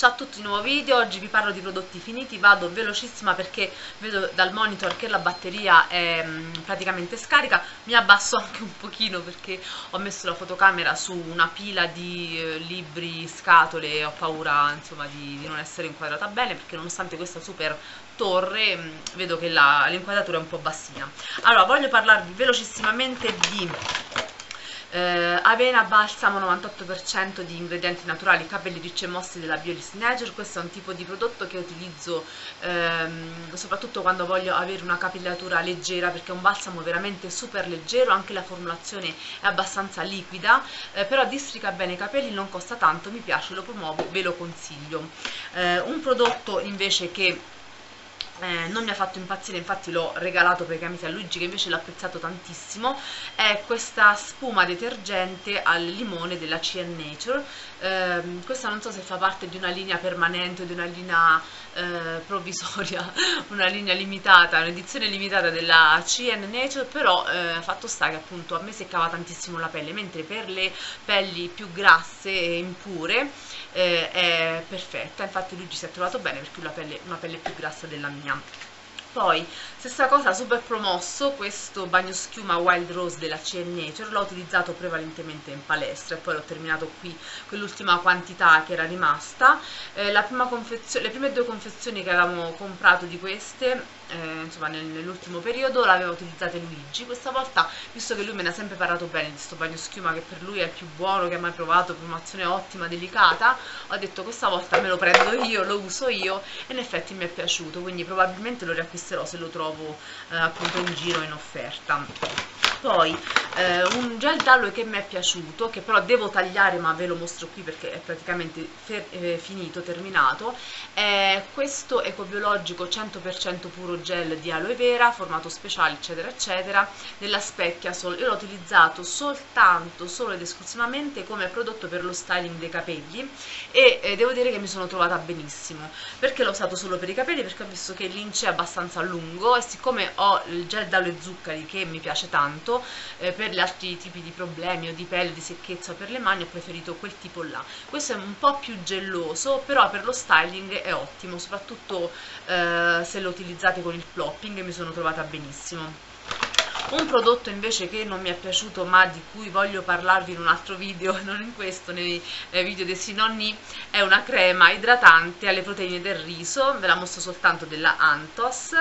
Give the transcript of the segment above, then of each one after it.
Ciao a tutti, nuovo video. Oggi vi parlo di prodotti finiti. Vado velocissima perché vedo dal monitor che la batteria è praticamente scarica. Mi abbasso anche un pochino perché ho messo la fotocamera su una pila di libri, scatole e ho paura insomma di non essere inquadrata bene, perché nonostante questa super torre vedo che l'inquadratura è un po' bassina. Allora, voglio parlarvi velocissimamente di avena, balsamo 98% di ingredienti naturali, capelli ricci e mossi della Biolis Nature. Questo è un tipo di prodotto che utilizzo soprattutto quando voglio avere una capillatura leggera, perché è un balsamo veramente super leggero, anche la formulazione è abbastanza liquida, però districa bene i capelli, non costa tanto, mi piace, lo promuovo, ve lo consiglio. Un prodotto invece che non mi ha fatto impazzire, infatti l'ho regalato praticamente a Luigi che invece l'ha apprezzato tantissimo, è questa spuma detergente al limone della CN Nature. Questa non so se fa parte di una linea permanente o di una linea provvisoria, una linea limitata, un'edizione limitata della CN Nature, però fatto sta che appunto a me seccava tantissimo la pelle, mentre per le pelli più grasse e impure è perfetta. Infatti Luigi si è trovato bene perché una pelle più grassa della mia. Poi, stessa cosa, super promosso, questo bagno schiuma Wild Rose della CN Nature, l'ho utilizzato prevalentemente in palestra e poi l'ho terminato qui con l'ultima quantità che era rimasta. Le prime due confezioni che avevamo comprato di queste, insomma nell'ultimo periodo, l'aveva utilizzate Luigi. Questa volta, visto che lui me ne ha sempre parlato bene di questo bagno schiuma, che per lui è il più buono che ha mai provato, promozione ottima, delicata, ho detto questa volta me lo prendo io, lo uso io, e in effetti mi è piaciuto, quindi probabilmente lo riacquisterò se lo trovo appunto in giro in offerta. Poi un gel d'aloe che mi è piaciuto, che però devo tagliare, ma ve lo mostro qui perché è praticamente finito, terminato, è questo ecobiologico 100% puro gel di aloe vera, formato speciale eccetera eccetera, della Speciasol. Io l'ho utilizzato solo ed esclusivamente come prodotto per lo styling dei capelli e devo dire che mi sono trovata benissimo. Perché l'ho usato solo per i capelli? Perché ho visto che l'ince è abbastanza lungo e siccome ho il gel d'aloe zuccheri che mi piace tanto, per gli altri tipi di problemi o di pelle, di secchezza per le mani, ho preferito quel tipo là. Questo è un po' più gelloso, però per lo styling è ottimo, soprattutto se lo utilizzate con il plopping, mi sono trovata benissimo. Un prodotto invece che non mi è piaciuto ma di cui voglio parlarvi in un altro video, non in questo, nei video dei sinonni, è una crema idratante alle proteine del riso. Ve la mostro soltanto della Anthos.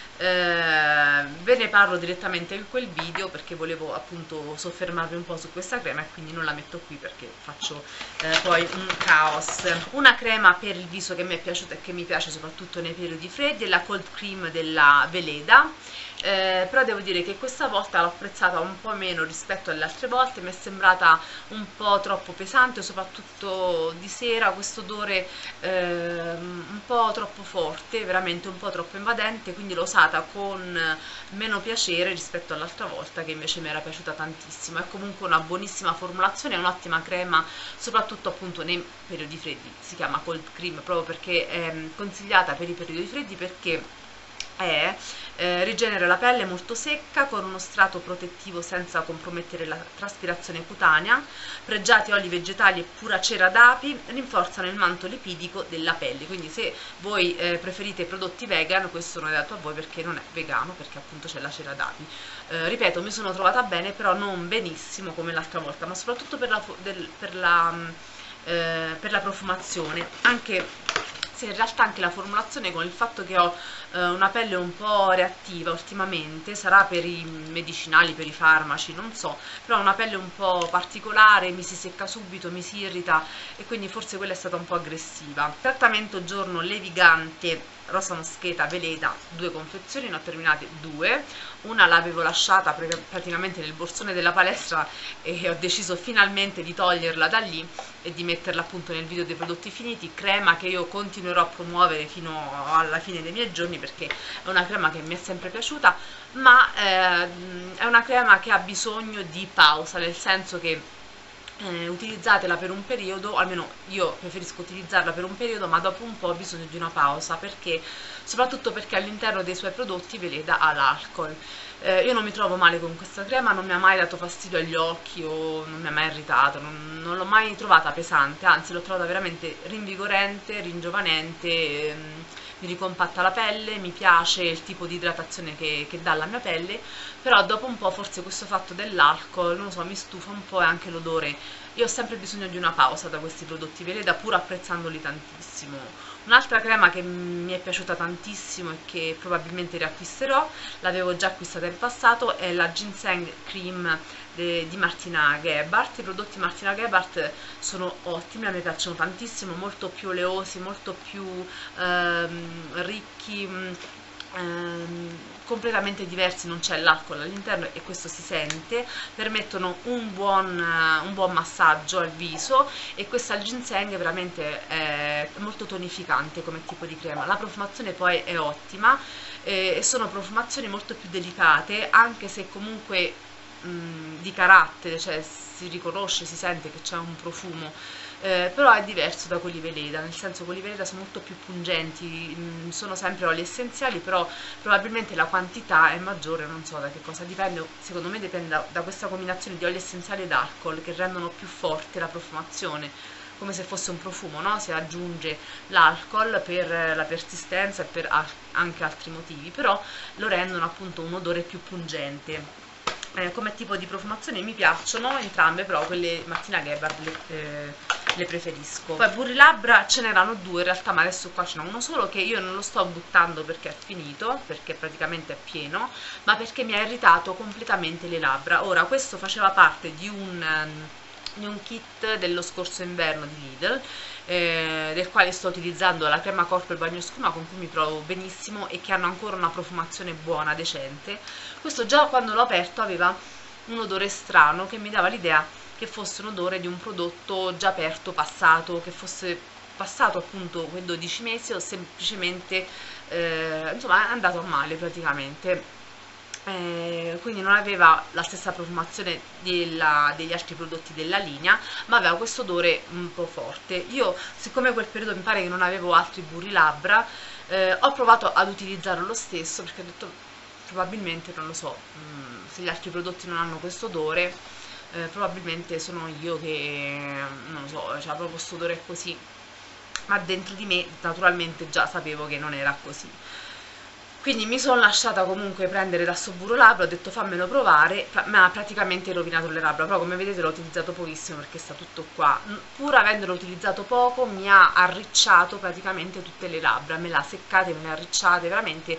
Ve ne parlo direttamente in quel video perché volevo appunto soffermarvi un po' su questa crema e quindi non la metto qui perché faccio poi un caos. Una crema per il viso che mi è piaciuta e che mi piace soprattutto nei periodi freddi è la Cold Cream della Veleda. Però devo dire che questa volta l'ho apprezzata un po' meno rispetto alle altre volte, mi è sembrata un po' troppo pesante, soprattutto di sera, questo odore un po' troppo forte, veramente un po' troppo invadente, quindi l'ho usata con meno piacere rispetto all'altra volta che invece mi era piaciuta tantissimo. È comunque una buonissima formulazione, è un'ottima crema, soprattutto appunto nei periodi freddi. Si chiama Cold Cream proprio perché è consigliata per i periodi freddi, perché rigenera la pelle molto secca con uno strato protettivo senza compromettere la traspirazione cutanea. Pregiati oli vegetali e pura cera d'api rinforzano il manto lipidico della pelle, quindi se voi preferite prodotti vegan, questo non è adatto a voi perché non è vegano, perché appunto c'è la cera d'api. Ripeto, mi sono trovata bene, però non benissimo come l'altra volta, ma soprattutto per la profumazione, anche se in realtà anche la formulazione, con il fatto che ho una pelle un po' reattiva ultimamente, sarà per i medicinali, per i farmaci, non so, però una pelle un po' particolare, mi si secca subito, mi si irrita e quindi forse quella è stata un po' aggressiva. Trattamento giorno levigante rosa moscheta Veleda, 2 confezioni, ne ho terminate 2, una l'avevo lasciata praticamente nel borsone della palestra e ho deciso finalmente di toglierla da lì e di metterla appunto nel video dei prodotti finiti. Crema che io continuerò a promuovere fino alla fine dei miei giorni perché è una crema che mi è sempre piaciuta, ma è una crema che ha bisogno di pausa, nel senso che utilizzatela per un periodo, o almeno io preferisco utilizzarla per un periodo, ma dopo un po' ho bisogno di una pausa, perché soprattutto perché all'interno dei suoi prodotti Veleda ha l'alcol. Io non mi trovo male con questa crema, non mi ha mai dato fastidio agli occhi o non mi ha mai irritato, non l'ho mai trovata pesante, anzi l'ho trovata veramente rinvigorente, ringiovanente, mi ricompatta la pelle, mi piace il tipo di idratazione che dà alla mia pelle, però dopo un po' forse questo fatto dell'alcol, non lo so, mi stufa un po' e anche l'odore. Io ho sempre bisogno di una pausa da questi prodotti Veleda, pur apprezzandoli tantissimo. Un'altra crema che mi è piaciuta tantissimo e che probabilmente riacquisterò, l'avevo già acquistata in passato, è la Ginseng Cream di Martina Gebhardt. I prodotti Martina Gebhardt sono ottimi, a me piacciono tantissimo, molto più oleosi, molto più ricchi, completamente diversi, non c'è l'alcol all'interno e questo si sente, permettono un buon massaggio al viso, e questa al ginseng veramente è molto tonificante come tipo di crema. La profumazione poi è ottima, e sono profumazioni molto più delicate, anche se comunque di carattere, cioè si riconosce, si sente che c'è un profumo, però è diverso da quelli Veleda, nel senso che quelli Veleda sono molto più pungenti, sono sempre oli essenziali, però probabilmente la quantità è maggiore, non so da che cosa dipende, secondo me dipende da questa combinazione di oli essenziali ed alcol che rendono più forte la profumazione, come se fosse un profumo, no? Si aggiunge l'alcol per la persistenza e per anche altri motivi, però lo rendono appunto un odore più pungente. Come tipo di profumazione mi piacciono entrambe, però quelle Martina Gebhardt le preferisco. Poi burri labbra ce n'erano due in realtà, ma adesso qua ce n'è uno solo che io non lo sto buttando perché è finito, perché praticamente è pieno, ma perché mi ha irritato completamente le labbra. Ora, questo faceva parte di un kit dello scorso inverno di Lidl, del quale sto utilizzando la crema corpo e il bagno schiuma, con cui mi trovo benissimo e che hanno ancora una profumazione buona, decente. Questo già quando l'ho aperto aveva un odore strano che mi dava l'idea che fosse un odore di un prodotto già aperto, passato, che fosse passato appunto quei 12 mesi o semplicemente insomma è andato a male praticamente. Quindi non aveva la stessa profumazione degli altri prodotti della linea, ma aveva questo odore un po' forte. Io, siccome quel periodo mi pare che non avevo altri burri labbra, ho provato ad utilizzarlo lo stesso, perché ho detto probabilmente, non lo so, se gli altri prodotti non hanno questo odore, probabilmente sono io che, non lo so, c'era proprio questo odore così, ma dentro di me naturalmente già sapevo che non era così. Quindi mi sono lasciata comunque prendere da sto burro labbra, ho detto fammelo provare, mi ha praticamente rovinato le labbra, però come vedete l'ho utilizzato pochissimo perché sta tutto qua. Pur avendolo utilizzato poco mi ha arricciato praticamente tutte le labbra, me l'ha seccate, me le ha arricciate, veramente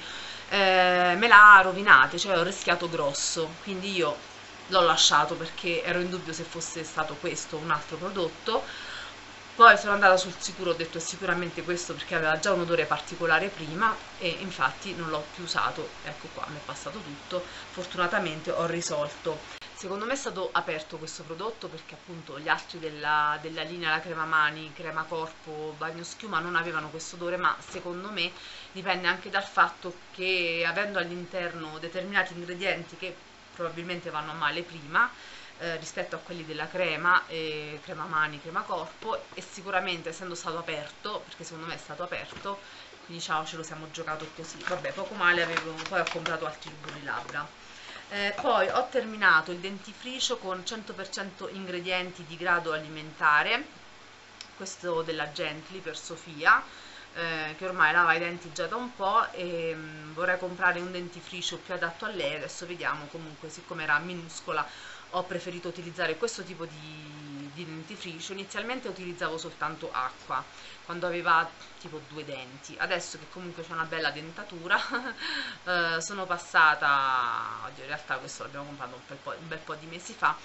me l'ha rovinate, cioè ho rischiato grosso, quindi io l'ho lasciato perché ero in dubbio se fosse stato questo o un altro prodotto. Poi sono andata sul sicuro, ho detto è sicuramente questo perché aveva già un odore particolare prima, e infatti non l'ho più usato. Ecco qua, mi è passato tutto, fortunatamente ho risolto. Secondo me è stato aperto questo prodotto perché appunto gli altri della linea, la crema mani, crema corpo, bagno schiuma, non avevano questo odore, ma secondo me dipende anche dal fatto che avendo all'interno determinati ingredienti che probabilmente vanno a male prima, rispetto a quelli della crema, crema mani, crema corpo, e sicuramente essendo stato aperto, perché secondo me è stato aperto, quindi ciao, ce lo siamo giocato così. Vabbè, poco male, poi ho comprato altri burri labbra. Poi ho terminato il dentifricio con 100% ingredienti di grado alimentare, questo della Gently per Sofia, che ormai lava i denti già da un po', e vorrei comprare un dentifricio più adatto a lei. Adesso vediamo. Comunque, siccome era minuscola, ho preferito utilizzare questo tipo di dentifricio. Inizialmente utilizzavo soltanto acqua quando aveva tipo 2 denti, adesso che comunque c'è una bella dentatura sono passata, oddio, in realtà questo l'abbiamo comprato un bel po' di mesi fa,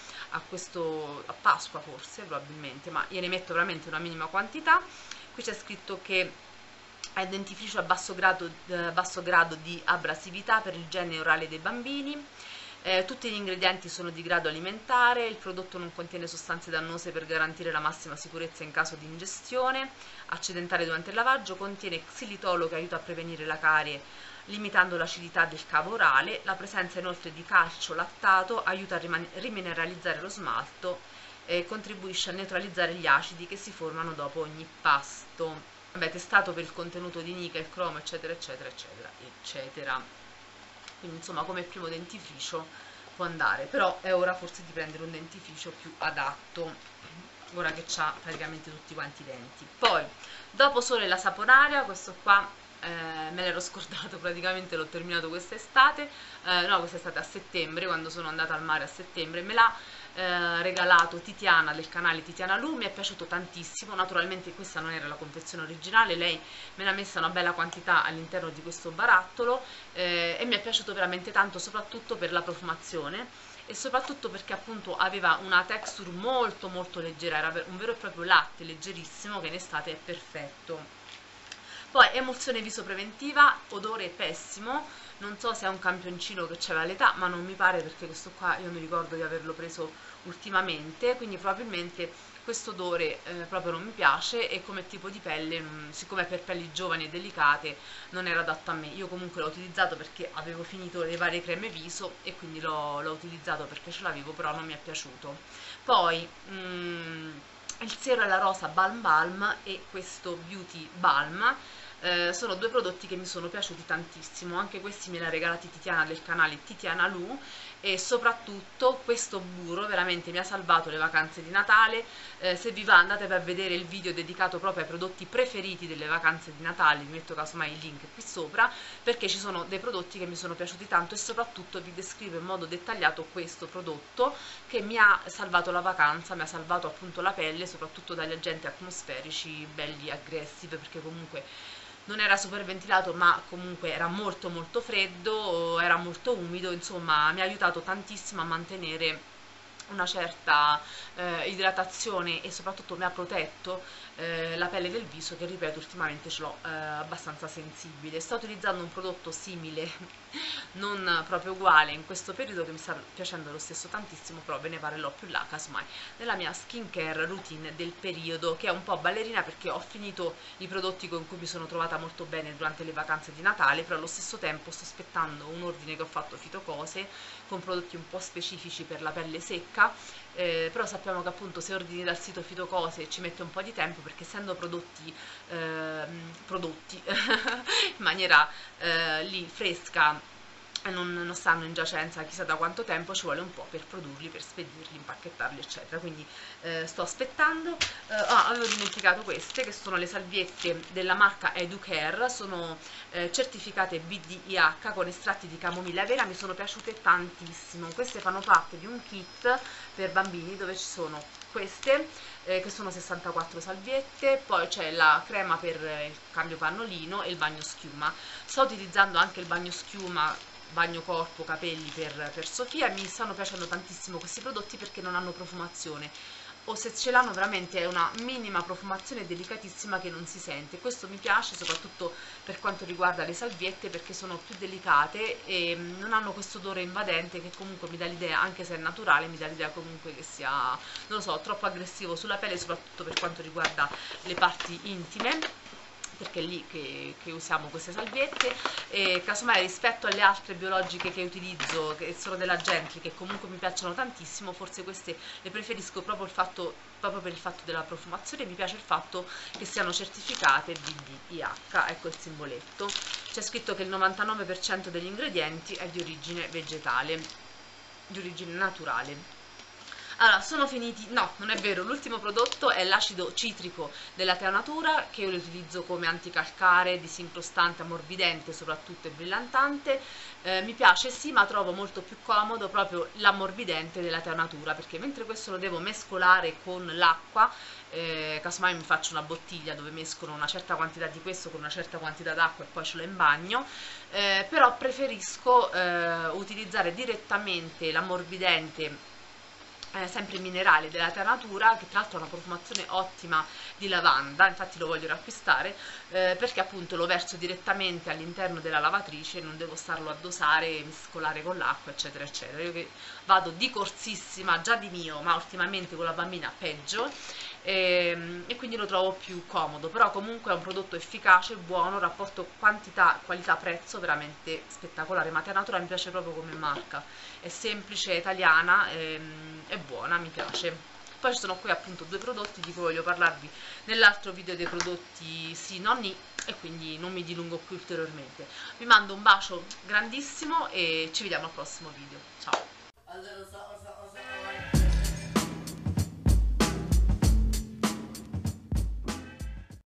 a Pasqua forse, probabilmente, ma gliene metto veramente una minima quantità. Qui c'è scritto che è dentifricio a basso grado di abrasività per l'igiene orale dei bambini. Tutti gli ingredienti sono di grado alimentare, il prodotto non contiene sostanze dannose per garantire la massima sicurezza in caso di ingestione accidentale durante il lavaggio, contiene xilitolo che aiuta a prevenire la carie limitando l'acidità del cavo orale, la presenza inoltre di calcio lattato aiuta a rimineralizzare lo smalto, e contribuisce a neutralizzare gli acidi che si formano dopo ogni pasto. Vabbè, testato per il contenuto di nickel, cromo, eccetera eccetera eccetera eccetera. Quindi insomma come primo dentifricio può andare, però è ora forse di prendere un dentifricio più adatto, ora che c'ha praticamente tutti quanti i denti. Poi dopo Sole la Saponaria, questo qua me l'ero scordato, praticamente l'ho terminato quest'estate, no, quest'estate a settembre, quando sono andata al mare a settembre, me l'ha regalato Tiziana del canale Tiziana Lu, mi è piaciuto tantissimo. Naturalmente questa non era la confezione originale, lei me l'ha messa una bella quantità all'interno di questo barattolo e mi è piaciuto veramente tanto, soprattutto per la profumazione e soprattutto perché appunto aveva una texture molto molto leggera, era un vero e proprio latte leggerissimo che in estate è perfetto. Poi emulsione viso preventiva, odore pessimo, non so se è un campioncino che c'aveva l'età, ma non mi pare, perché questo qua io mi ricordo di averlo preso ultimamente, quindi probabilmente questo odore proprio non mi piace, e come tipo di pelle, siccome è per pelli giovani e delicate, non era adatto a me. Io comunque l'ho utilizzato perché avevo finito le varie creme viso e quindi l'ho utilizzato perché ce l'avevo, però non mi è piaciuto. Poi il siero alla rosa Balm Balm e questo Beauty Balm sono due prodotti che mi sono piaciuti tantissimo, anche questi me li ha regalati Tiziana del canale Tiziana Lu, e soprattutto questo burro veramente mi ha salvato le vacanze di Natale. Se vi va andate a vedere il video dedicato proprio ai prodotti preferiti delle vacanze di Natale, vi metto casomai il link qui sopra, perché ci sono dei prodotti che mi sono piaciuti tanto e soprattutto vi descrivo in modo dettagliato questo prodotto che mi ha salvato la vacanza, mi ha salvato appunto la pelle, soprattutto dagli agenti atmosferici belli aggressive, perché comunque non era super ventilato ma comunque era molto molto freddo, era molto umido, insomma mi ha aiutato tantissimo a mantenere una certa idratazione e soprattutto mi ha protetto la pelle del viso, che ripeto ultimamente ce l'ho abbastanza sensibile. Sto utilizzando un prodotto simile non proprio uguale in questo periodo, che mi sta piacendo lo stesso tantissimo, però ve ne parlerò più là casomai nella mia skincare routine del periodo, che è un po' ballerina perché ho finito i prodotti con cui mi sono trovata molto bene durante le vacanze di Natale, però allo stesso tempo sto aspettando un ordine che ho fatto Fitocose con prodotti un po' specifici per la pelle secca, però sappiamo che appunto se ordini dal sito Fitocose ci mette un po' di tempo, perché essendo prodotti in maniera lì fresca, non stanno in giacenza chissà da quanto tempo, ci vuole un po' per produrli, per spedirli, impacchettarli eccetera, quindi sto aspettando. Avevo dimenticato queste, che sono le salviette della marca Educare, sono certificate BDIH con estratti di camomilla vera, mi sono piaciute tantissimo. Queste fanno parte di un kit per bambini dove ci sono queste che sono 64 salviette, poi c'è la crema per il cambio pannolino e il bagno schiuma. Sto utilizzando anche il bagno schiuma, bagno corpo, capelli per Sofia. Mi stanno piacendo tantissimo questi prodotti perché non hanno profumazione, o se ce l'hanno veramente è una minima profumazione delicatissima che non si sente. Questo mi piace soprattutto per quanto riguarda le salviette, perché sono più delicate e non hanno questo odore invadente, che comunque mi dà l'idea, anche se è naturale, mi dà l'idea comunque che sia, non lo so, troppo aggressivo sulla pelle, soprattutto per quanto riguarda le parti intime, perché è lì che usiamo queste salviette. E casomai rispetto alle altre biologiche che utilizzo, che sono della Gently, che comunque mi piacciono tantissimo, forse queste le preferisco proprio per il fatto della profumazione. Mi piace il fatto che siano certificate BDIH, ecco il simboletto, c'è scritto che il 99% degli ingredienti è di origine vegetale, di origine naturale. Allora, sono finiti, no, non è vero, l'ultimo prodotto è l'acido citrico della Teo Natura, che io lo utilizzo come anticalcare, disincrostante, ammorbidente soprattutto, e brillantante. Mi piace sì, ma trovo molto più comodo proprio l'ammorbidente della Teo Natura, perché mentre questo lo devo mescolare con l'acqua, casomai mi faccio una bottiglia dove mescolo una certa quantità di questo con una certa quantità d'acqua e poi ce l'ho in bagno, però preferisco utilizzare direttamente l'ammorbidente sempre minerale della Teo Natura, che tra l'altro ha una profumazione ottima di lavanda, infatti lo voglio riacquistare, perché appunto lo verso direttamente all'interno della lavatrice, non devo starlo a dosare, mescolare con l'acqua eccetera eccetera. Io che vado di corsissima già di mio, ma ultimamente con la bambina peggio, e quindi lo trovo più comodo. Però comunque è un prodotto efficace, buono, rapporto quantità qualità prezzo veramente spettacolare. Ma Teo Natura mi piace proprio come marca, è semplice, è italiana, è buona, mi piace. Poi ci sono qui appunto due prodotti di cui voglio parlarvi nell'altro video dei prodotti sì nonni, e quindi non mi dilungo qui ulteriormente. Vi mando un bacio grandissimo e ci vediamo al prossimo video. Ciao!